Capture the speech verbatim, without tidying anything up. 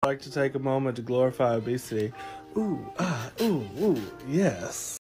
like to take a moment to glorify obesity. Ooh, ah, ooh, ooh, yes.